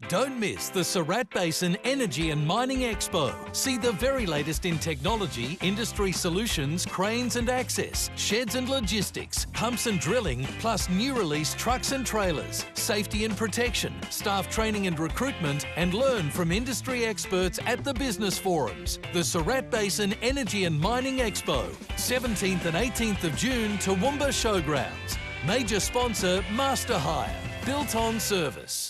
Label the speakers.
Speaker 1: Don't miss the Surat Basin Energy and Mining Expo. See the very latest in technology, industry solutions, cranes and access, sheds and logistics, pumps and drilling, plus new release trucks and trailers, safety and protection, staff training and recruitment, and learn from industry experts at the business forums. The Surat Basin Energy and Mining Expo, 17th and 18th of June, Toowoomba Showgrounds. Major sponsor, Master Hire. Built on service.